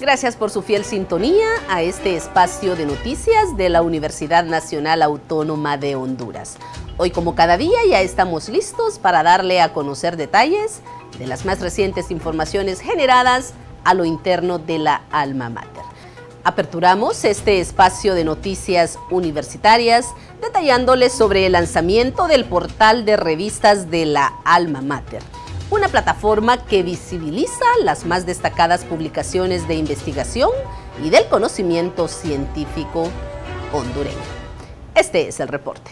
Gracias por su fiel sintonía a este espacio de noticias de la Universidad Nacional Autónoma de Honduras. Hoy, como cada día, ya estamos listos para darle a conocer detalles de las más recientes informaciones generadas a lo interno de la Alma Mater. Aperturamos este espacio de noticias universitarias detallándoles sobre el lanzamiento del portal de revistas de la Alma Mater, una plataforma que visibiliza las más destacadas publicaciones de investigación y del conocimiento científico hondureño. Este es el reporte.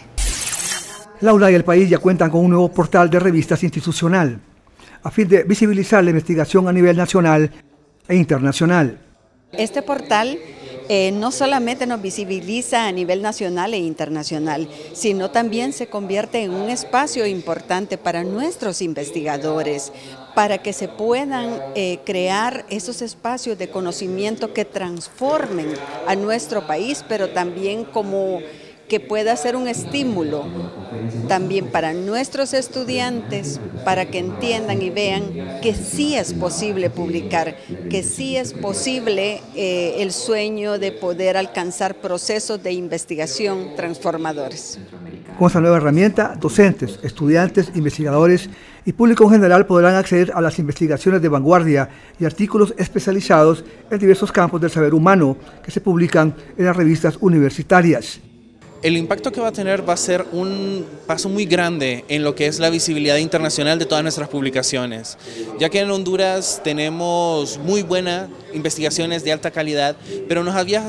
La UNA y el país ya cuentan con un nuevo portal de revistas institucional, a fin de visibilizar la investigación a nivel nacional e internacional. Este portal no solamente nos visibiliza a nivel nacional e internacional, sino también se convierte en un espacio importante para nuestros investigadores, para que se puedan crear esos espacios de conocimiento que transformen a nuestro país, pero también como que pueda ser un estímulo también para nuestros estudiantes, para que entiendan y vean que sí es posible publicar, que sí es posible el sueño de poder alcanzar procesos de investigación transformadores. Con esta nueva herramienta, docentes, estudiantes, investigadores y público en general podrán acceder a las investigaciones de vanguardia y artículos especializados en diversos campos del saber humano que se publican en las revistas universitarias. El impacto que va a tener va a ser un paso muy grande en lo que es la visibilidad internacional de todas nuestras publicaciones, ya que en Honduras tenemos muy buenas investigaciones de alta calidad, pero nos hacía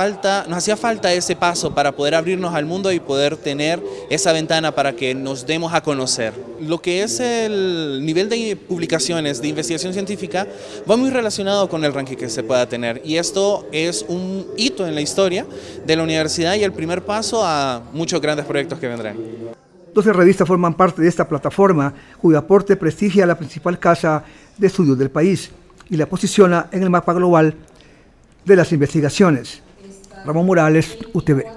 falta ese paso para poder abrirnos al mundo y poder tener esa ventana para que nos demos a conocer. Lo que es el nivel de publicaciones de investigación científica va muy relacionado con el ranking que se pueda tener, y esto es un hito en la historia de la universidad y el primer paso a muchos grandes proyectos que vendrán. 12 revistas forman parte de esta plataforma, cuyo aporte prestigia a la principal casa de estudios del país y la posiciona en el mapa global de las investigaciones. Ramón Morales, UTV.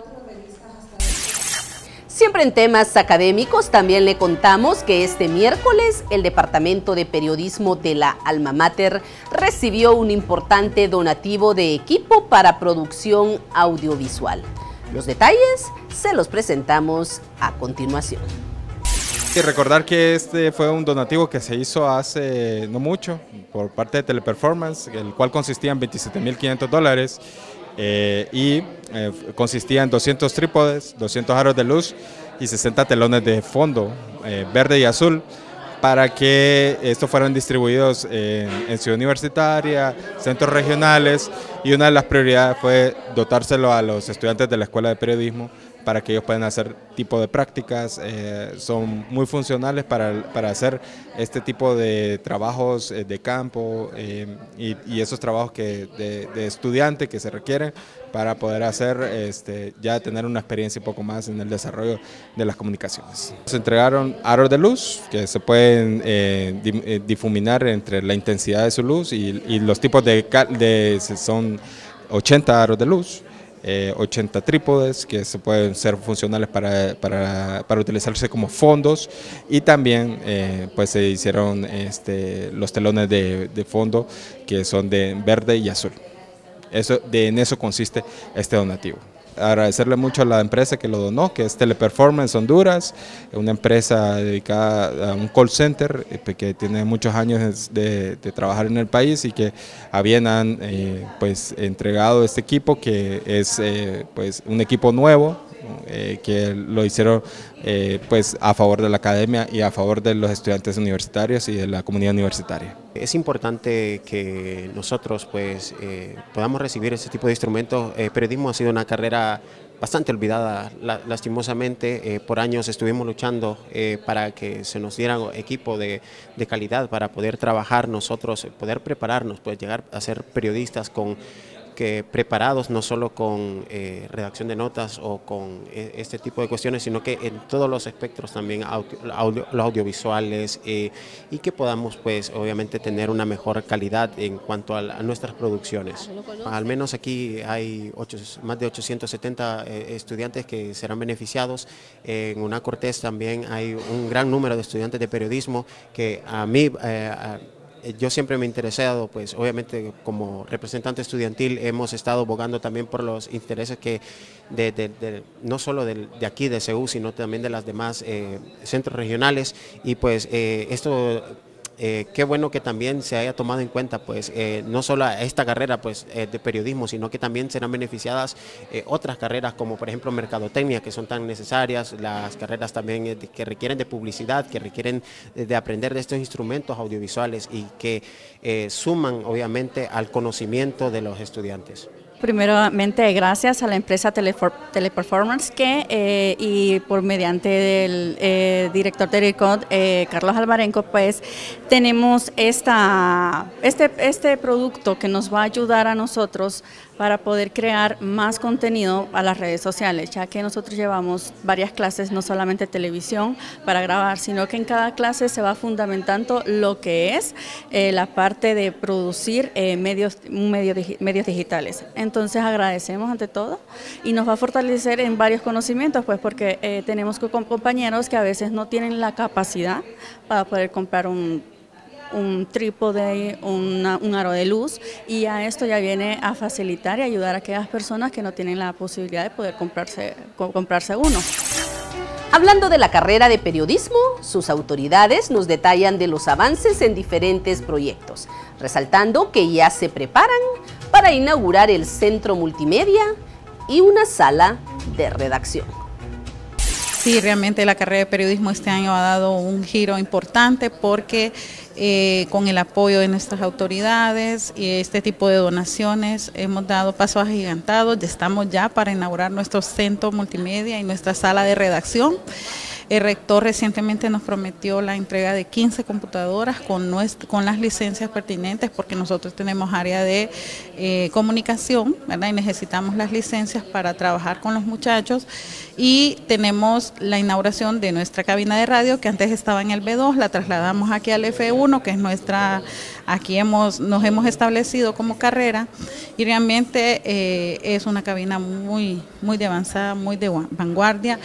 Siempre en temas académicos, también le contamos que este miércoles el Departamento de Periodismo de la Alma Mater recibió un importante donativo de equipo para producción audiovisual. Los detalles se los presentamos a continuación. Y recordar que este fue un donativo que se hizo hace no mucho por parte de Teleperformance, el cual consistía en $27,500 y consistía en 200 trípodes, 200 aros de luz y 60 telones de fondo verde y azul, para que estos fueran distribuidos en Ciudad Universitaria, centros regionales, y una de las prioridades fue dotárselo a los estudiantes de la Escuela de Periodismo para que ellos puedan hacer tipo de prácticas. Son muy funcionales para hacer este tipo de trabajos de campo y esos trabajos de estudiante que se requieren para poder hacer, ya tener una experiencia un poco más en el desarrollo de las comunicaciones. Se entregaron aros de luz que se pueden difuminar entre la intensidad de su luz y los tipos son 80 aros de luz. 80 trípodes que se pueden ser funcionales para utilizarse como fondos, y también pues se hicieron los telones de fondo que son de verde y azul. En eso consiste este donativo. Agradecerle mucho a la empresa que lo donó, que es Teleperformance Honduras, una empresa dedicada a un call center que tiene muchos años de trabajar en el país y que han pues entregado este equipo, que es pues un equipo nuevo, que lo hicieron pues a favor de la academia y a favor de los estudiantes universitarios y de la comunidad universitaria. Es importante que nosotros pues podamos recibir ese tipo de instrumentos. Periodismo ha sido una carrera bastante olvidada, lastimosamente. Por años estuvimos luchando para que se nos diera equipo de calidad para poder trabajar nosotros, poder prepararnos, pues llegar a ser periodistas preparados no solo con redacción de notas o con este tipo de cuestiones, sino que en todos los espectros también, los audiovisuales, y que podamos pues obviamente tener una mejor calidad en cuanto a nuestras producciones. Al menos aquí hay más de 870 estudiantes que serán beneficiados. En UNA Cortés también hay un gran número de estudiantes de periodismo que a mí yo siempre me he interesado, pues obviamente como representante estudiantil hemos estado abogando también por los intereses que no solo de aquí de CEU, sino también de las demás centros regionales, y pues esto... qué bueno que también se haya tomado en cuenta, pues no solo a esta carrera pues, de periodismo, sino que también serán beneficiadas otras carreras como por ejemplo mercadotecnia, que son tan necesarias, las carreras también que requieren de publicidad, que requieren de aprender de estos instrumentos audiovisuales y que suman obviamente al conocimiento de los estudiantes. Primeramente, gracias a la empresa Teleperformance y por mediante del director de RICOD, Carlos Alvarenco, pues tenemos este producto que nos va a ayudar a nosotros para poder crear más contenido a las redes sociales, ya que nosotros llevamos varias clases, no solamente televisión para grabar, sino que en cada clase se va fundamentando lo que es la parte de producir medios digitales. Entonces agradecemos ante todo y nos va a fortalecer en varios conocimientos, pues porque tenemos compañeros que a veces no tienen la capacidad para poder comprar un trípode, un aro de luz, y a esto ya viene a facilitar y ayudar a aquellas personas que no tienen la posibilidad de poder comprarse uno. Hablando de la carrera de periodismo, sus autoridades nos detallan de los avances en diferentes proyectos, resaltando que ya se preparan para inaugurar el centro multimedia y una sala de redacción. Sí, realmente la carrera de periodismo este año ha dado un giro importante porque con el apoyo de nuestras autoridades y este tipo de donaciones hemos dado pasos agigantados. Estamos ya para inaugurar nuestro centro multimedia y nuestra sala de redacción. El rector recientemente nos prometió la entrega de 15 computadoras con las licencias pertinentes, porque nosotros tenemos área de comunicación, ¿verdad? Y necesitamos las licencias para trabajar con los muchachos. Y tenemos la inauguración de nuestra cabina de radio, que antes estaba en el B2, la trasladamos aquí al F1, que es nuestra, nos hemos establecido como carrera, y realmente es una cabina muy de avanzada, muy de vanguardia,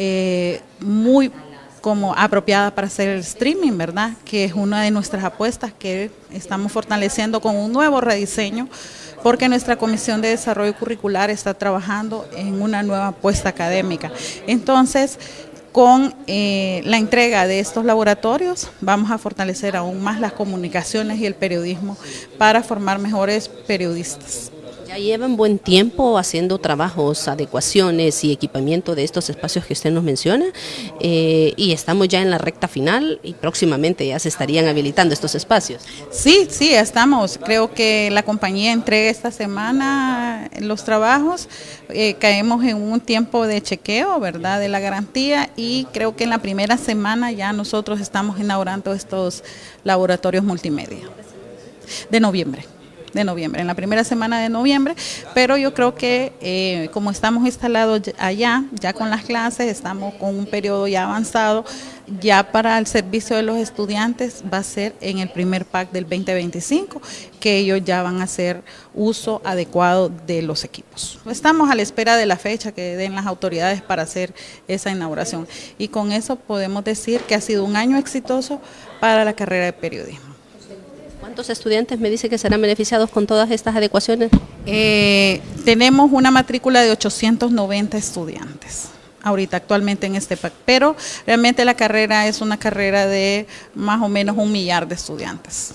muy como apropiada para hacer el streaming, ¿verdad? Que es una de nuestras apuestas que estamos fortaleciendo con un nuevo rediseño, porque nuestra Comisión de Desarrollo Curricular está trabajando en una nueva apuesta académica. Entonces, con la entrega de estos laboratorios vamos a fortalecer aún más las comunicaciones y el periodismo para formar mejores periodistas. Ya llevan buen tiempo haciendo trabajos, adecuaciones y equipamiento de estos espacios que usted nos menciona, y estamos ya en la recta final y próximamente ya se estarían habilitando estos espacios. Sí, estamos. Creo que la compañía entrega esta semana los trabajos, caemos en un tiempo de chequeo, ¿verdad?, de la garantía, y creo que en la primera semana ya nosotros estamos inaugurando estos laboratorios multimedia de noviembre, en la primera semana de noviembre, pero yo creo que como estamos instalados allá, ya con las clases, estamos con un periodo ya avanzado, ya para el servicio de los estudiantes va a ser en el primer PAC del 2025, que ellos ya van a hacer uso adecuado de los equipos. Estamos a la espera de la fecha que den las autoridades para hacer esa inauguración, y con eso podemos decir que ha sido un año exitoso para la carrera de periodismo. ¿Cuántos estudiantes me dice que serán beneficiados con todas estas adecuaciones? Tenemos una matrícula de 890 estudiantes ahorita actualmente en este PAC, pero realmente la carrera es una carrera de más o menos 1 millar de estudiantes.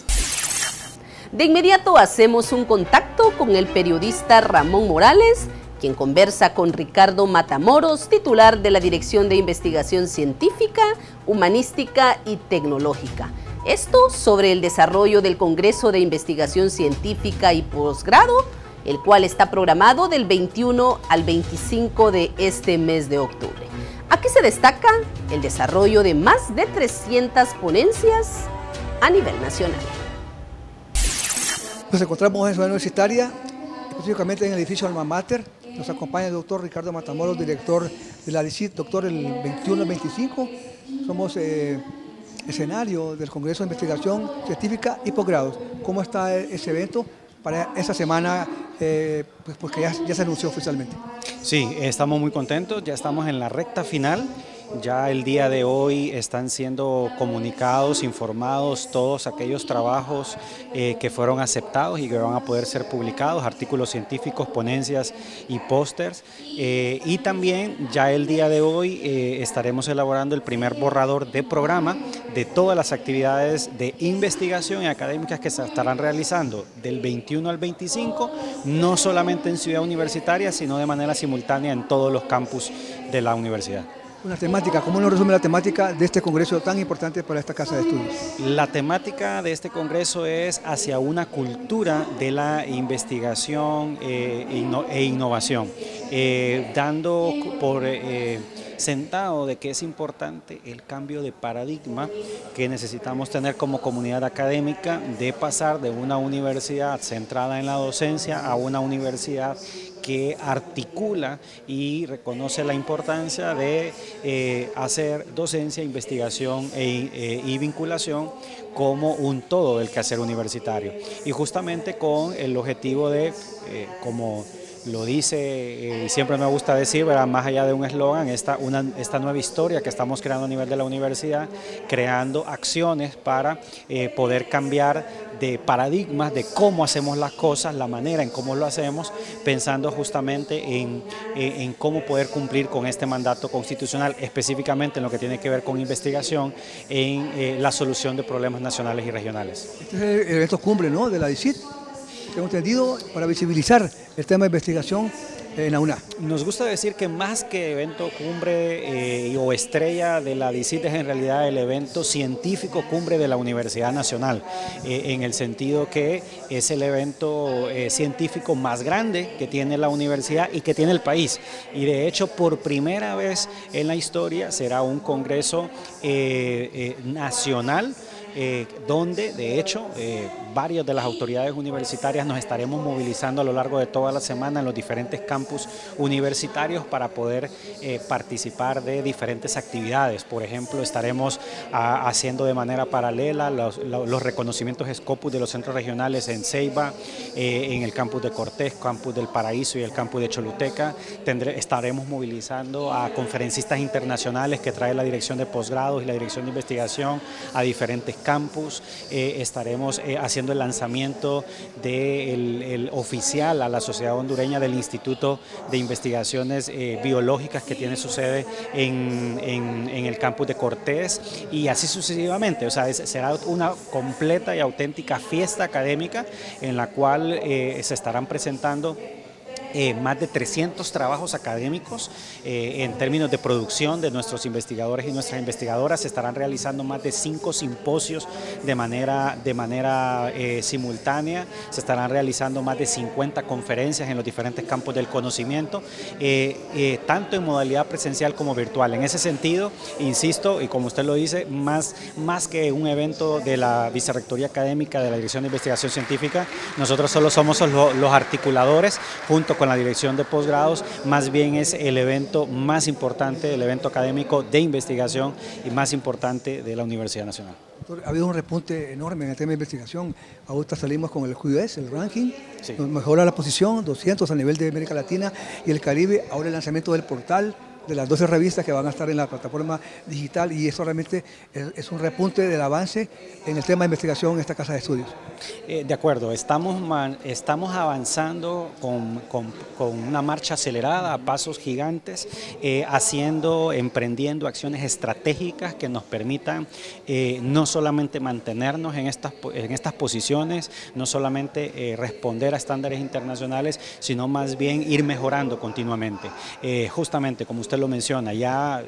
De inmediato hacemos un contacto con el periodista Ramón Morales, quien conversa con Ricardo Matamoros, titular de la Dirección de Investigación Científica, Humanística y Tecnológica. Esto sobre el desarrollo del Congreso de Investigación Científica y Posgrado, el cual está programado del 21 al 25 de este mes de octubre. Aquí se destaca el desarrollo de más de 300 ponencias a nivel nacional. Nos encontramos en Ciudad Universitaria, específicamente en el edificio Alma Mater. Nos acompaña el doctor Ricardo Matamoros, director de la DICIT, doctor el 21 al 25. Somos escenario del Congreso de Investigación Científica y Posgrados. ¿Cómo está ese evento para esta semana, pues porque ya se anunció oficialmente? Sí, estamos muy contentos, ya estamos en la recta final Ya el día de hoy están siendo comunicados, informados todos aquellos trabajos que fueron aceptados y que van a poder ser publicados, artículos científicos, ponencias y pósters. Y también ya el día de hoy estaremos elaborando el primer borrador de programa de todas las actividades de investigación y académicas que se estarán realizando del 21 al 25, no solamente en Ciudad Universitaria, sino de manera simultánea en todos los campus de la universidad. Una temática, ¿cómo nos resume la temática de este congreso tan importante para esta casa de estudios? La temática de este congreso es hacia una cultura de la investigación e innovación, dando por sentado de que es importante el cambio de paradigma que necesitamos tener como comunidad académica, de pasar de una universidad centrada en la docencia a una universidad que articula y reconoce la importancia de hacer docencia, investigación y vinculación como un todo del quehacer universitario. Y justamente con el objetivo de, como lo dice y siempre me gusta decir, ¿verdad?, más allá de un eslogan, esta nueva historia que estamos creando a nivel de la universidad, creando acciones para poder cambiar de paradigmas de cómo hacemos las cosas, la manera en cómo lo hacemos, pensando justamente en cómo poder cumplir con este mandato constitucional, específicamente en lo que tiene que ver con investigación, en la solución de problemas nacionales y regionales. Este es el evento cumbre, ¿no?, de la DICIT, tengo entendido, para visibilizar el tema de investigación en la UNA. Nos gusta decir que más que evento cumbre o estrella de la DICIT es en realidad el evento científico cumbre de la Universidad Nacional, en el sentido que es el evento científico más grande que tiene la universidad y que tiene el país. Y de hecho, por primera vez en la historia será un congreso nacional, donde de hecho varias de las autoridades universitarias nos estaremos movilizando a lo largo de toda la semana en los diferentes campus universitarios para poder participar de diferentes actividades. Por ejemplo, estaremos haciendo de manera paralela los reconocimientos Scopus de los centros regionales en Ceiba, en el campus de Cortés, campus del Paraíso y el campus de Choluteca. Estaremos movilizando a conferencistas internacionales que trae la Dirección de Posgrados y la Dirección de Investigación a diferentes campus. Estaremos haciendo el lanzamiento del oficial a la sociedad hondureña del Instituto de Investigaciones Biológicas que tiene su sede en el campus de Cortés, y así sucesivamente. O sea, será una completa y auténtica fiesta académica en la cual se estarán presentando más de 300 trabajos académicos en términos de producción de nuestros investigadores y nuestras investigadoras. Se estarán realizando más de 5 simposios de manera simultánea, se estarán realizando más de 50 conferencias en los diferentes campos del conocimiento, tanto en modalidad presencial como virtual. En ese sentido, insisto, y como usted lo dice, más que un evento de la Vicerrectoría Académica de la Dirección de Investigación Científica, nosotros solo somos los articuladores junto con la Dirección de Posgrados. Más bien es el evento más importante, el evento académico de investigación y más importante de la Universidad Nacional. Ha habido un repunte enorme en el tema de investigación. Ahorita salimos con el QS, el ranking, sí, nos mejora la posición, 200 a nivel de América Latina y el Caribe. Ahora el lanzamiento del portal de las 12 revistas que van a estar en la plataforma digital, y eso realmente es un repunte del avance en el tema de investigación en esta casa de estudios. De acuerdo, estamos avanzando con una marcha acelerada, a pasos gigantes, emprendiendo acciones estratégicas que nos permitan no solamente mantenernos en estas posiciones, no solamente responder a estándares internacionales, sino más bien ir mejorando continuamente. Justamente como usted lo menciona, ya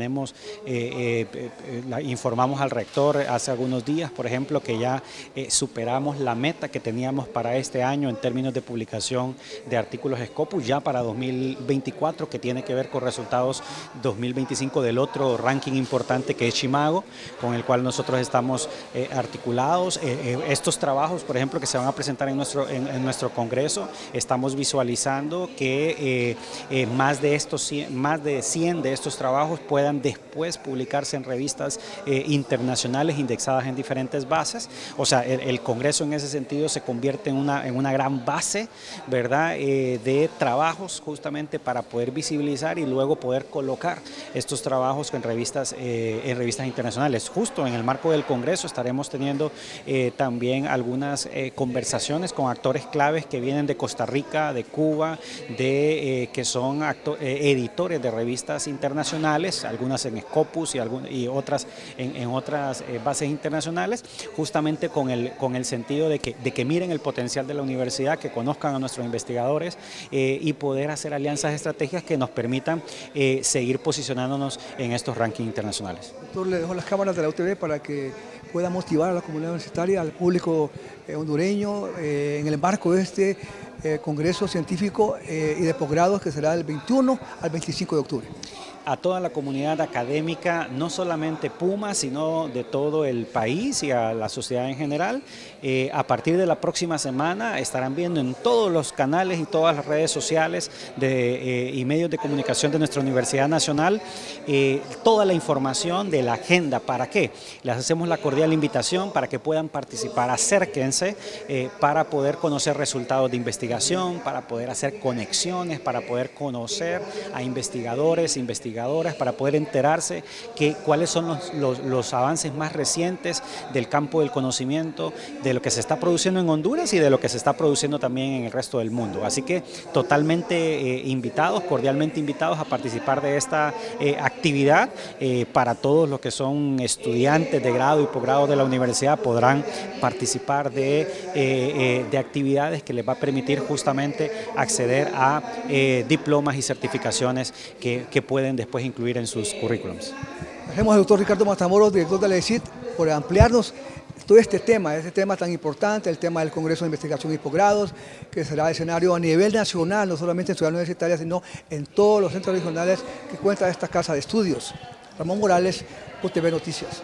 informamos al rector hace algunos días, por ejemplo, que ya superamos la meta que teníamos para este año en términos de publicación de artículos Scopus, ya para 2024, que tiene que ver con resultados 2025 del otro ranking importante que es Chimago, con el cual nosotros estamos articulados. Estos trabajos, por ejemplo, que se van a presentar en nuestro congreso, estamos visualizando que más de que 100 de estos trabajos puedan después publicarse en revistas internacionales indexadas en diferentes bases. O sea, el Congreso en ese sentido se convierte en una gran base, ¿verdad?, de trabajos justamente para poder visibilizar y luego poder colocar estos trabajos en revistas internacionales. Justo en el marco del Congreso estaremos teniendo también algunas conversaciones con actores claves que vienen de Costa Rica, de Cuba, que son editores de revistas internacionales, algunas en Scopus y otras en otras bases internacionales, justamente con el sentido de que miren el potencial de la universidad, que conozcan a nuestros investigadores y poder hacer alianzas estratégicas que nos permitan seguir posicionándonos en estos rankings internacionales. Doctor, le dejo las cámaras de la UTV para que pueda motivar a la comunidad universitaria, al público hondureño, en el marco de este Congreso Científico y de posgrados que será del 21 al 25 de octubre. A toda la comunidad académica, no solamente Puma, sino de todo el país y a la sociedad en general. A partir de la próxima semana estarán viendo en todos los canales y todas las redes sociales y medios de comunicación de nuestra Universidad Nacional toda la información de la agenda. ¿Para qué? Les hacemos la cordial invitación para que puedan participar, acérquense para poder conocer resultados de investigación, para poder hacer conexiones, para poder conocer a investigadores, para poder enterarse cuáles son los avances más recientes del campo del conocimiento, de lo que se está produciendo en Honduras y de lo que se está produciendo también en el resto del mundo. Así que totalmente invitados, cordialmente invitados a participar de esta actividad. Para todos los que son estudiantes de grado y posgrado de la universidad podrán participar de actividades que les va a permitir justamente acceder a diplomas y certificaciones que pueden después incluir en sus currículums. Agradecemos al doctor Ricardo Matamoros, director de la ESIT, por ampliarnos todo este tema tan importante, el tema del Congreso de Investigación y Posgrados, que será escenario a nivel nacional, no solamente en Ciudad Universitaria, sino en todos los centros regionales que cuenta esta casa de estudios. Ramón Morales, UTV Noticias.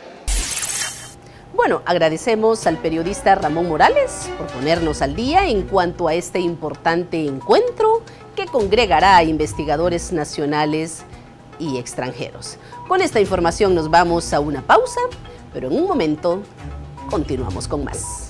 Bueno, agradecemos al periodista Ramón Morales por ponernos al día en cuanto a este importante encuentro que congregará a investigadores nacionales y extranjeros. Con esta información nos vamos a una pausa, pero en un momento continuamos con más.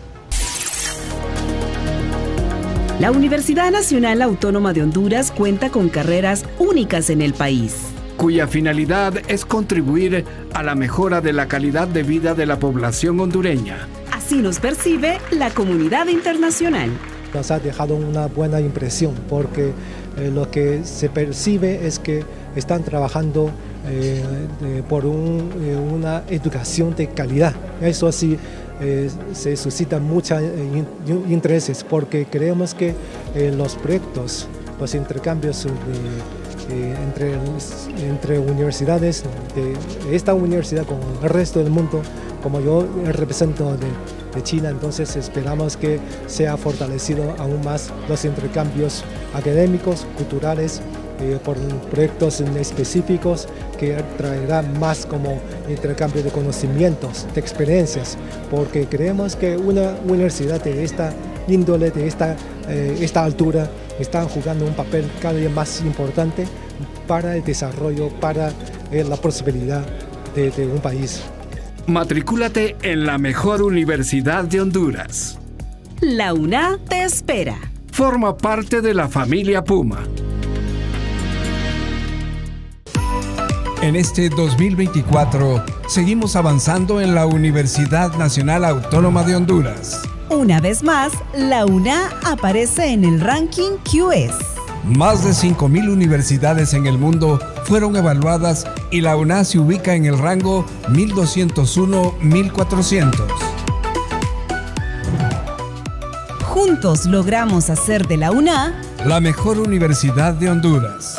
La Universidad Nacional Autónoma de Honduras cuenta con carreras únicas en el país, cuya finalidad es contribuir a la mejora de la calidad de vida de la población hondureña. Así nos percibe la comunidad internacional. Nos ha dejado una buena impresión porque lo que se percibe es que están trabajando por una educación de calidad. Eso sí se suscita muchos intereses porque creemos que los proyectos, los intercambios entre universidades de esta universidad con el resto del mundo, como yo represento de China, entonces esperamos que sea fortalecido aún más los intercambios académicos, culturales, por proyectos específicos que traerán más como intercambio de conocimientos, de experiencias, porque creemos que una universidad de esta índole, de esta altura, están jugando un papel cada día más importante para el desarrollo, para la prosperidad de un país. Matricúlate en la mejor universidad de Honduras. La UNA te espera. Forma parte de la familia Puma. En este 2024, seguimos avanzando en la Universidad Nacional Autónoma de Honduras. Una vez más, la UNA aparece en el ranking QS. Más de 5,000 universidades en el mundo fueron evaluadas y la UNA se ubica en el rango 1201-1400. Juntos logramos hacer de la UNA la mejor universidad de Honduras.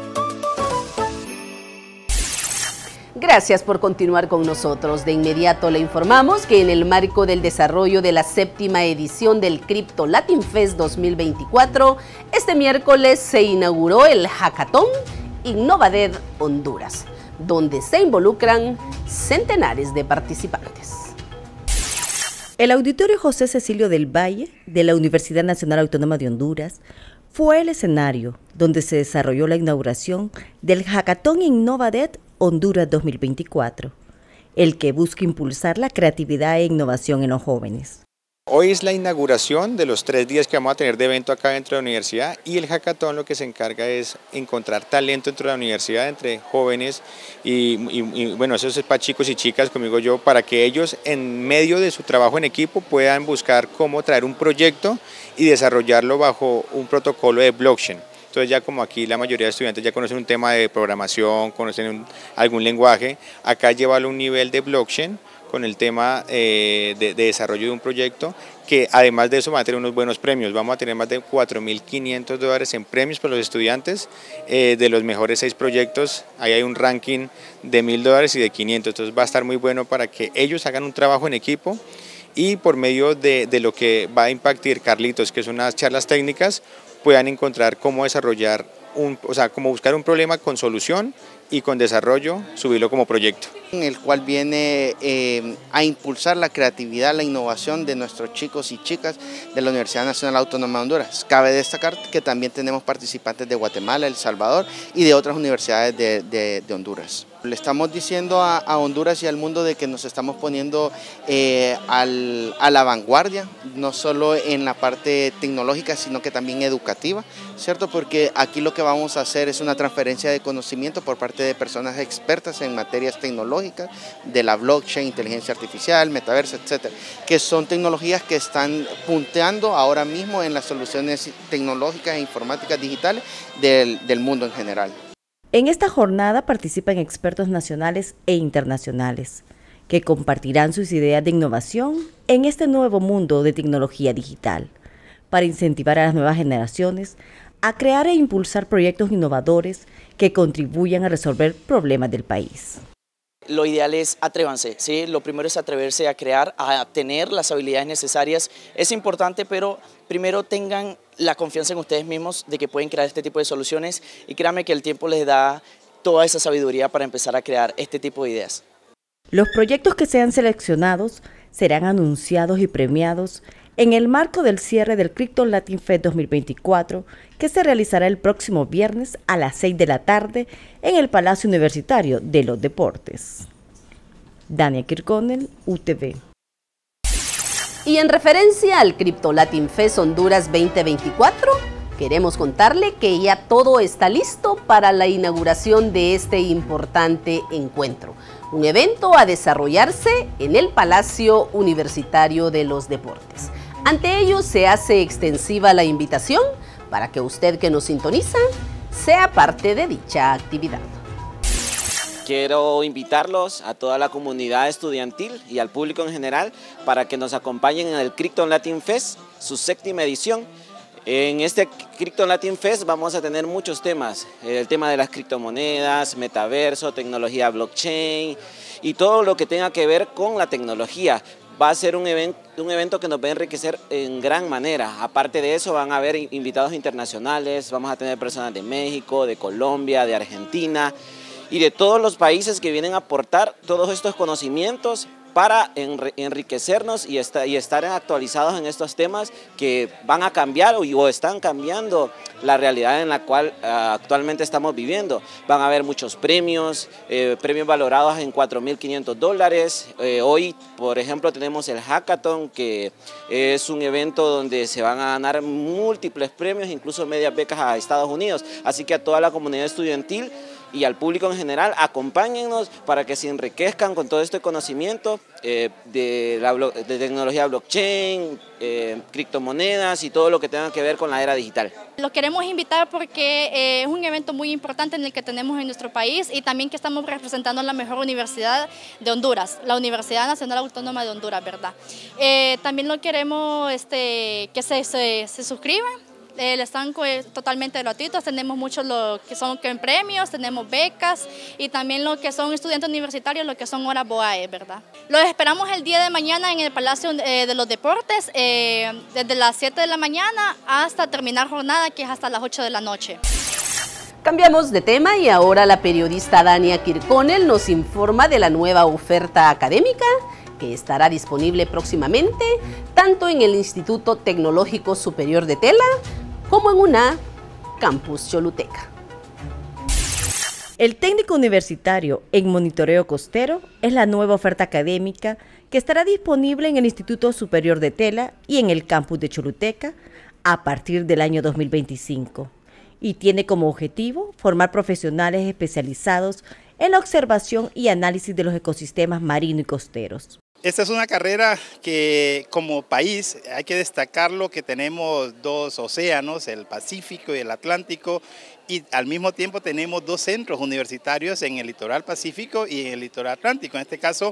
Gracias por continuar con nosotros. De inmediato le informamos que en el marco del desarrollo de la 7ª edición del Crypto Latin Fest 2024, este miércoles se inauguró el Hackathon Innovadev Honduras, donde se involucran centenares de participantes. El Auditorio José Cecilio del Valle de la Universidad Nacional Autónoma de Honduras fue el escenario donde se desarrolló la inauguración del Hackathon Innovadet Honduras 2024, el que busca impulsar la creatividad e innovación en los jóvenes. Hoy es la inauguración de los 3 días que vamos a tener de evento acá dentro de la universidad, y el hackathon lo que se encarga es encontrar talento dentro de la universidad, entre jóvenes y bueno, eso es para chicos y chicas, como digo yo, para que ellos en medio de su trabajo en equipo puedan buscar cómo traer un proyecto y desarrollarlo bajo un protocolo de blockchain. Entonces ya como aquí la mayoría de estudiantes ya conocen un tema de programación, conocen algún lenguaje, acá llevarlo a un nivel de blockchain con el tema de desarrollo de un proyecto, que además de eso va a tener unos buenos premios. Vamos a tener más de $4.500 en premios para los estudiantes de los mejores 6 proyectos. Ahí hay un ranking de $1.000 y de 500, entonces va a estar muy bueno para que ellos hagan un trabajo en equipo, y por medio de lo que va a impartir Carlitos, que son unas charlas técnicas, puedan encontrar cómo desarrollar, cómo buscar un problema con solución y con desarrollo, subirlo como proyecto. En el cual viene a impulsar la creatividad, la innovación de nuestros chicos y chicas de la Universidad Nacional Autónoma de Honduras. Cabe destacar que también tenemos participantes de Guatemala, El Salvador y de otras universidades de Honduras. Le estamos diciendo a Honduras y al mundo de que nos estamos poniendo a la vanguardia, no solo en la parte tecnológica, sino que también educativa, ¿cierto? Porque aquí lo que vamos a hacer es una transferencia de conocimiento por parte de personas expertas en materias tecnológicas, de la blockchain, inteligencia artificial, metaverso, etcétera, que son tecnologías que están punteando ahora mismo en las soluciones tecnológicas e informáticas digitales del mundo en general. En esta jornada participan expertos nacionales e internacionales, que compartirán sus ideas de innovación en este nuevo mundo de tecnología digital, para incentivar a las nuevas generaciones a crear e impulsar proyectos innovadores que contribuyan a resolver problemas del país. Lo ideal es atrévanse, ¿sí? Lo primero es atreverse a crear, a tener las habilidades necesarias. Es importante, pero primero tengan la confianza en ustedes mismos de que pueden crear este tipo de soluciones, y créanme que el tiempo les da toda esa sabiduría para empezar a crear este tipo de ideas. Los proyectos que sean seleccionados serán anunciados y premiados en el marco del cierre del Crypton Latin Fest 2024, que se realizará el próximo viernes a las 6 de la tarde en el Palacio Universitario de los Deportes. Dania Kirkonel, UTV. Y en referencia al Crypto Latin Fest Honduras 2024, queremos contarle que ya todo está listo para la inauguración de este importante encuentro. Un evento a desarrollarse en el Palacio Universitario de los Deportes. Ante ello se hace extensiva la invitación para que usted que nos sintoniza sea parte de dicha actividad. Quiero invitarlos a toda la comunidad estudiantil y al público en general para que nos acompañen en el Crypton Latin Fest, su 7ª edición. En este Crypton Latin Fest vamos a tener muchos temas, el tema de las criptomonedas, metaverso, tecnología blockchain y todo lo que tenga que ver con la tecnología. Va a ser un evento que nos va a enriquecer en gran manera. Aparte de eso, van a haber invitados internacionales, vamos a tener personas de México, de Colombia, de Argentina y de todos los países que vienen a aportar todos estos conocimientos para enriquecernos y estar actualizados en estos temas que van a cambiar o están cambiando la realidad en la cual actualmente estamos viviendo. Van a haber muchos premios, premios valorados en $4.500. Hoy, por ejemplo, tenemos el Hackathon, que es un evento donde se van a ganar múltiples premios, incluso medias becas a Estados Unidos. Así que a toda la comunidad estudiantil y al público en general, acompáñennos para que se enriquezcan con todo este conocimiento de tecnología blockchain, criptomonedas y todo lo que tenga que ver con la era digital. Los queremos invitar porque es un evento muy importante en el que tenemos en nuestro país, y también que estamos representando la mejor universidad de Honduras, la Universidad Nacional Autónoma de Honduras, ¿verdad? También lo queremos que se suscriban. Están totalmente gratuitos, tenemos muchos lo que son premios, tenemos becas y también lo que son estudiantes universitarios, lo que son horas BOAE, ¿verdad? Los esperamos el día de mañana en el Palacio de los Deportes, desde las 7 de la mañana hasta terminar jornada, que es hasta las 8 de la noche. Cambiamos de tema y ahora la periodista Dania Kirkonel nos informa de la nueva oferta académica que estará disponible próximamente tanto en el Instituto Tecnológico Superior de Tela como en UNA, Campus Choluteca. El técnico universitario en monitoreo costero es la nueva oferta académica que estará disponible en el Instituto Superior de Tela y en el campus de Choluteca a partir del año 2025 y tiene como objetivo formar profesionales especializados en la observación y análisis de los ecosistemas marinos y costeros. Esta es una carrera que como país hay que destacarlo que tenemos dos océanos, el Pacífico y el Atlántico, y al mismo tiempo tenemos dos centros universitarios en el litoral Pacífico y en el litoral Atlántico. En este caso,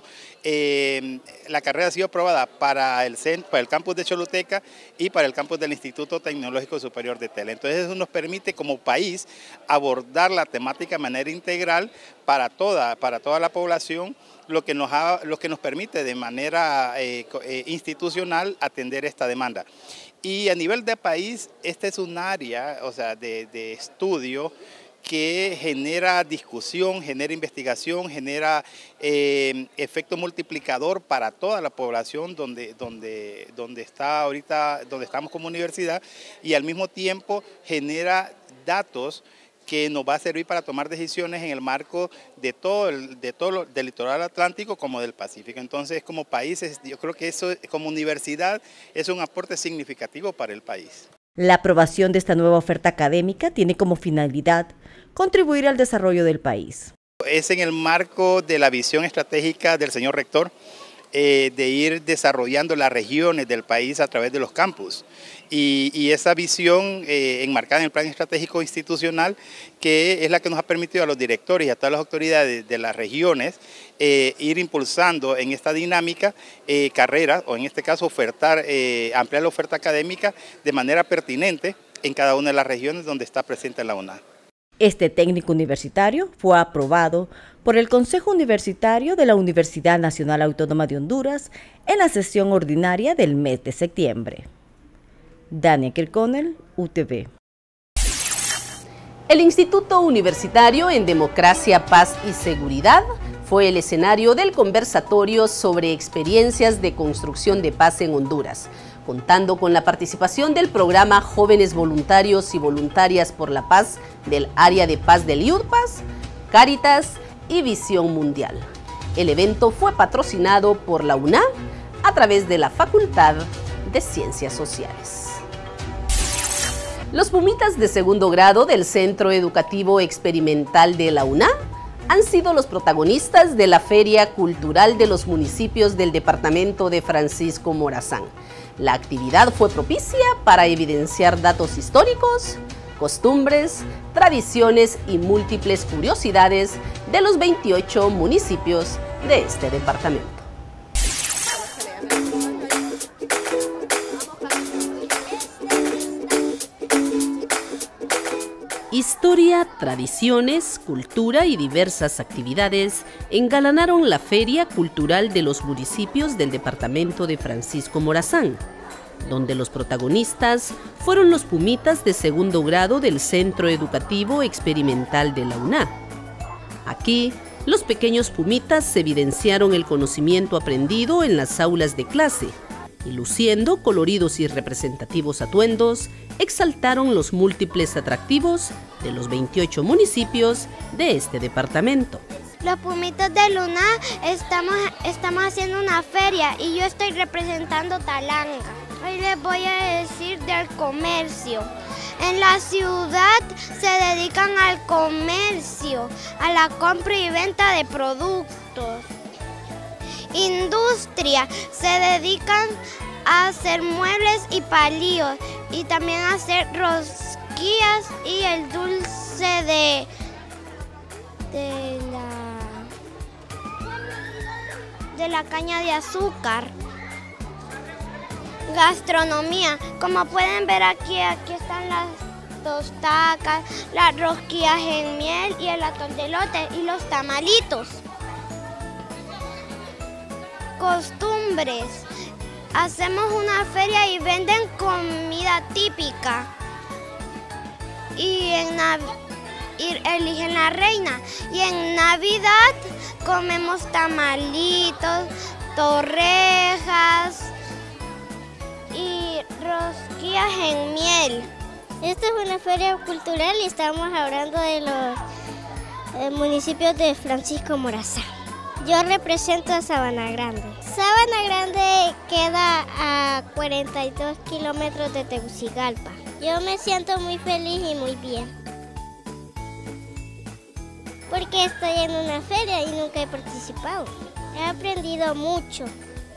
la carrera ha sido aprobada para el campus de Choluteca y para el campus del Instituto Tecnológico Superior de Tela. Entonces eso nos permite como país abordar la temática de manera integral para toda la población, lo que nos permite de manera institucional atender esta demanda. Y a nivel de país, esta es un área, o sea, de estudio que genera discusión, genera investigación, genera efecto multiplicador para toda la población donde estamos como universidad, y al mismo tiempo genera datos que nos va a servir para tomar decisiones en el marco del litoral atlántico como del Pacífico. Entonces, como países, yo creo que eso como universidad es un aporte significativo para el país. La aprobación de esta nueva oferta académica tiene como finalidad contribuir al desarrollo del país. Es en el marco de la visión estratégica del señor rector de ir desarrollando las regiones del país a través de los campus. Y esa visión enmarcada en el plan estratégico institucional, que es la que nos ha permitido a los directores y a todas las autoridades de las regiones ir impulsando en esta dinámica carreras, o en este caso ampliar la oferta académica de manera pertinente en cada una de las regiones donde está presente la UNA. Este técnico universitario fue aprobado por el Consejo Universitario de la Universidad Nacional Autónoma de Honduras en la sesión ordinaria del mes de septiembre. Dania Kirkonel, UTV. El Instituto Universitario en Democracia, Paz y Seguridad fue el escenario del conversatorio sobre experiencias de construcción de paz en Honduras, contando con la participación del programa Jóvenes Voluntarios y Voluntarias por la Paz del Área de Paz del IUDPAS, Cáritas y Visión Mundial. El evento fue patrocinado por la UNA a través de la Facultad de Ciencias Sociales. Los pumitas de segundo grado del Centro Educativo Experimental de la UNA han sido los protagonistas de la Feria Cultural de los Municipios del Departamento de Francisco Morazán. La actividad fue propicia para evidenciar datos históricos, costumbres, tradiciones y múltiples curiosidades de los 28 municipios de este departamento. Historia, tradiciones, cultura y diversas actividades engalanaron la Feria Cultural de los Municipios del Departamento de Francisco Morazán, donde los protagonistas fueron los pumitas de segundo grado del Centro Educativo Experimental de la UNA. Aquí, los pequeños pumitas evidenciaron el conocimiento aprendido en las aulas de clase y, luciendo coloridos y representativos atuendos, exaltaron los múltiples atractivos de los 28 municipios de este departamento. Los pumitas de Luna estamos haciendo una feria y yo estoy representando Talanga. Hoy les voy a decir del comercio. En la ciudad se dedican al comercio, a la compra y venta de productos. Industria, se dedican a hacer muebles y palillos y también a hacer rosquillas y el dulce de la caña de azúcar. Gastronomía, como pueden ver aquí están las tostacas, las rosquillas en miel y el atol de elote y los tamalitos. Costumbres, hacemos una feria y venden comida típica y eligen la reina, y en Navidad comemos tamalitos, torrejas y rosquillas en miel. Esta es una feria cultural y estamos hablando de los municipios de Francisco Morazán. Yo represento a Sabana Grande. Sabana Grande queda a 42 kilómetros de Tegucigalpa. Yo me siento muy feliz y muy bien, porque estoy en una feria y nunca he participado. He aprendido mucho,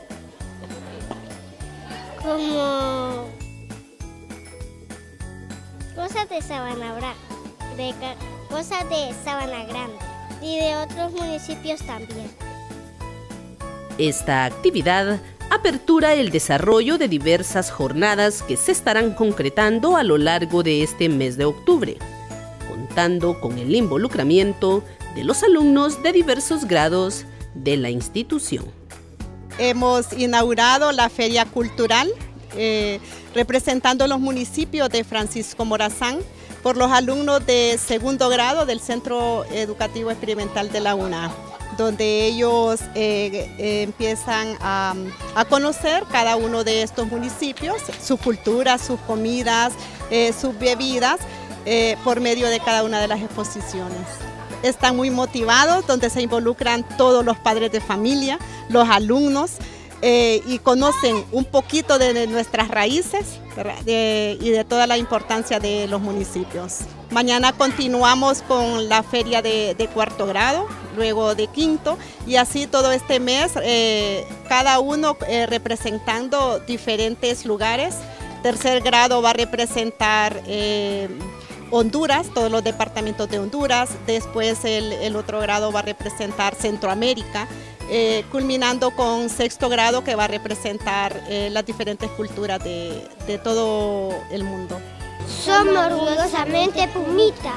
como cosas de cosas de Sabana Grande y de otros municipios también. Esta actividad apertura el desarrollo de diversas jornadas que se estarán concretando a lo largo de este mes de octubre, contando con el involucramiento de los alumnos de diversos grados de la institución. Hemos inaugurado la Feria Cultural representando los municipios de Francisco Morazán por los alumnos de segundo grado del Centro Educativo Experimental de la UNA, donde ellos empiezan a conocer cada uno de estos municipios, su cultura, sus comidas, sus bebidas, por medio de cada una de las exposiciones. Están muy motivados, donde se involucran todos los padres de familia, los alumnos, y conocen un poquito de nuestras raíces y de toda la importancia de los municipios. Mañana continuamos con la feria de cuarto grado, luego de quinto, y así todo este mes, cada uno representando diferentes lugares. Tercer grado va a representar Honduras, todos los departamentos de Honduras. Después el otro grado va a representar Centroamérica, culminando con sexto grado, que va a representar las diferentes culturas de todo el mundo. Somos orgullosamente Pumita.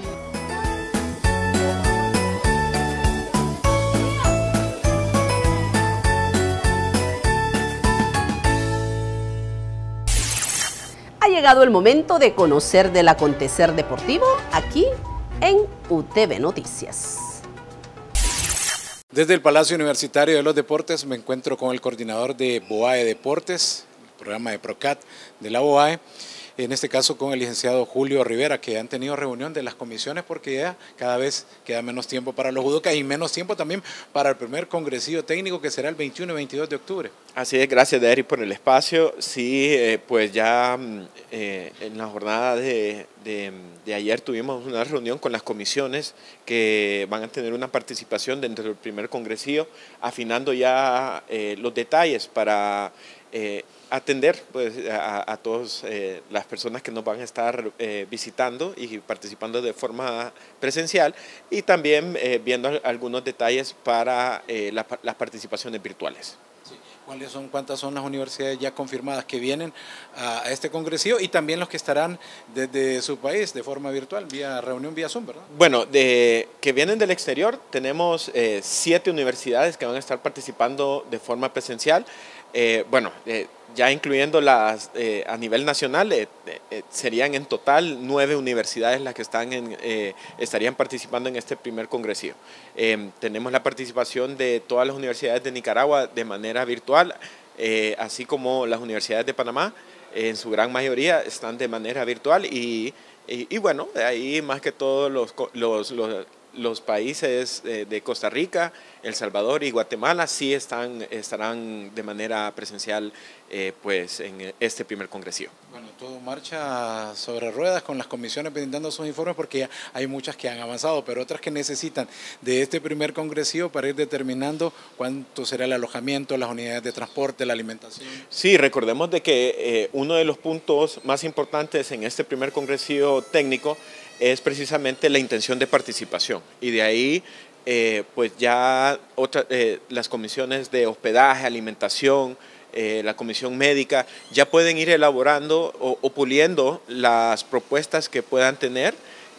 Ha llegado el momento de conocer del acontecer deportivo aquí en UTV Noticias. Desde el Palacio Universitario de los Deportes me encuentro con el coordinador de BOAE Deportes, el programa de PROCAT de la BOAE, en este caso con el licenciado Julio Rivera, que han tenido reunión de las comisiones porque ya cada vez queda menos tiempo para los judocas y menos tiempo también para el primer congresillo técnico que será el 21 y 22 de octubre. Así es, gracias Derry por el espacio. Sí, pues ya en la jornada de ayer tuvimos una reunión con las comisiones que van a tener una participación dentro del primer congresillo, afinando ya los detalles para atender pues, a todas las personas que nos van a estar visitando y participando de forma presencial, y también viendo algunos detalles para las participaciones virtuales. Sí. ¿Cuántas son las universidades ya confirmadas que vienen a este congresillo y también los que estarán desde su país de forma virtual, vía reunión vía Zoom, verdad? Bueno, que vienen del exterior tenemos 7 universidades que van a estar participando de forma presencial. Ya incluyendo las a nivel nacional, serían en total 9 universidades las que estarían participando en este primer congresillo. Tenemos la participación de todas las universidades de Nicaragua de manera virtual, así como las universidades de Panamá, en su gran mayoría están de manera virtual y bueno, de ahí más que todos los países de Costa Rica, El Salvador y Guatemala sí estarán de manera presencial pues en este primer congresillo. Bueno, todo marcha sobre ruedas con las comisiones brindando sus informes porque ya hay muchas que han avanzado, pero otras que necesitan de este primer congresillo para ir determinando cuánto será el alojamiento, las unidades de transporte, la alimentación. Sí, recordemos de que uno de los puntos más importantes en este primer congresillo técnico es precisamente la intención de participación, y de ahí pues ya las comisiones de hospedaje, alimentación, la comisión médica ya pueden ir elaborando o puliendo las propuestas que puedan tener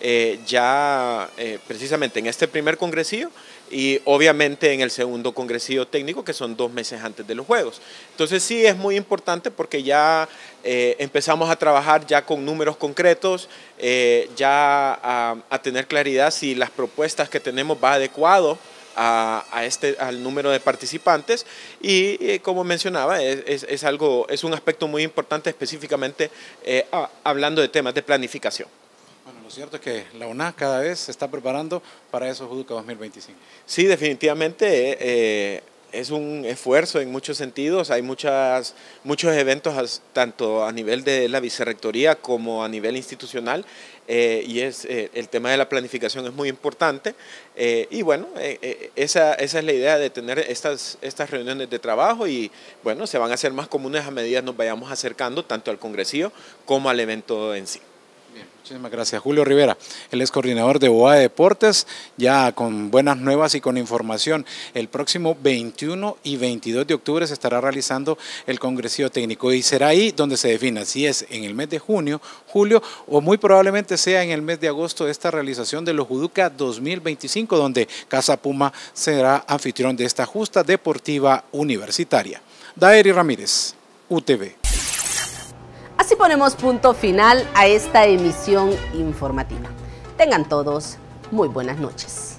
precisamente en este primer congresillo y obviamente en el segundo congresillo técnico, que son 2 meses antes de los Juegos. Entonces sí es muy importante porque ya empezamos a trabajar ya con números concretos, a tener claridad si las propuestas que tenemos va adecuado al número de participantes y como mencionaba, es un aspecto muy importante específicamente hablando de temas de planificación. Bueno, lo cierto es que la UNA cada vez se está preparando para esos Juduca 2025. Sí, definitivamente es un esfuerzo en muchos sentidos, hay muchos eventos tanto a nivel de la vicerrectoría como a nivel institucional y el tema de la planificación es muy importante y bueno, esa es la idea de tener estas reuniones de trabajo y bueno, se van a hacer más comunes a medida que nos vayamos acercando tanto al congresillo como al evento en sí. Bien, muchísimas gracias. Julio Rivera, él es coordinador de BOAE Deportes, ya con buenas nuevas y con información. El próximo 21 y 22 de octubre se estará realizando el congresillo técnico y será ahí donde se defina si es en el mes de junio, julio o muy probablemente sea en el mes de agosto esta realización de los Juduca 2025, donde Casa Puma será anfitrión de esta justa deportiva universitaria. Daeri Ramírez, UTV. Así ponemos punto final a esta emisión informativa. Tengan todos muy buenas noches.